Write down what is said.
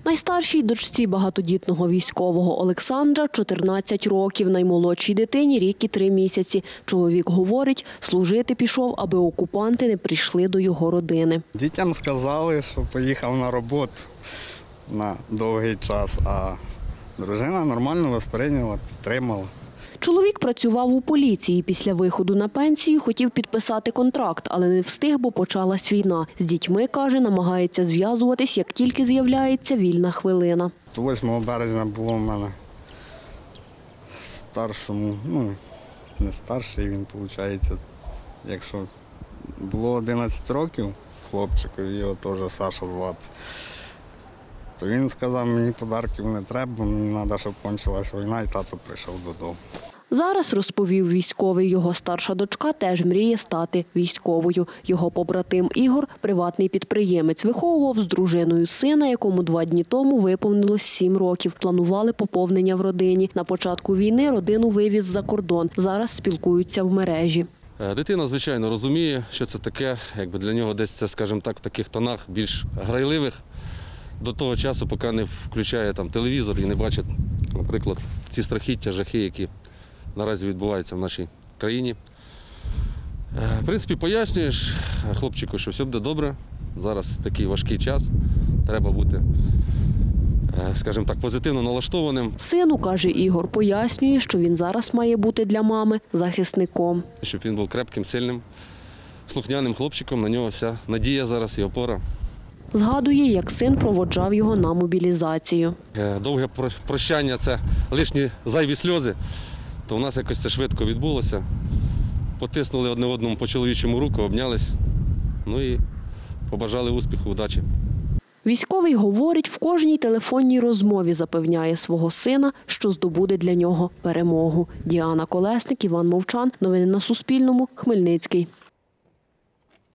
Найстаршій дочці багатодітного військового Олександра 14 років, наймолодшій дитині рік і 3 місяці. Чоловік говорить, служити пішов, аби окупанти не прийшли до його родини. Дітям сказали, що поїхав на роботу на довгий час, а дружина нормально восприйняла, підтримала. Чоловік працював у поліції. Після виходу на пенсію хотів підписати контракт, але не встиг, бо почалась війна. З дітьми, каже, намагається зв'язуватись, як тільки з'являється вільна хвилина. 8 березня було в мене старшому, не старший він, виходить, якщо було 11 років хлопчику, його теж Саша звати, то він сказав, мені подарків не треба, мені треба, щоб кончилась війна, і тато прийшов додому. Зараз, розповів військовий, його старша дочка теж мріє стати військовою. Його побратим Ігор – приватний підприємець. Виховував з дружиною сина, якому 2 дні тому виповнилось 7 років. Планували поповнення в родині. На початку війни родину вивіз за кордон. Зараз спілкуються в мережі. Дитина, звичайно, розуміє, що це таке. Якби для нього десь це, скажімо так, в таких тонах більш грайливих. До того часу, поки не включає там телевізор і не бачить, наприклад, ці страхіття, жахи, які наразі відбуваються в нашій країні. В принципі, пояснюєш хлопчику, що все буде добре. Зараз такий важкий час. Треба бути, скажімо так, позитивно налаштованим. Сину, каже Ігор, пояснює, що він зараз має бути для мами захисником. Щоб він був крепким, сильним, слухняним хлопчиком, на нього вся надія зараз і опора. Згадує, як син проводжав його на мобілізацію. Довге прощання – це лишні зайві сльози. То у нас якось це швидко відбулося. Потиснули одне одному по чоловічому руку, обнялись, і побажали успіху, удачі. Військовий говорить, в кожній телефонній розмові запевняє свого сина, що здобуде для нього перемогу. Діана Колесник, Іван Мовчан. Новини на Суспільному. Хмельницький.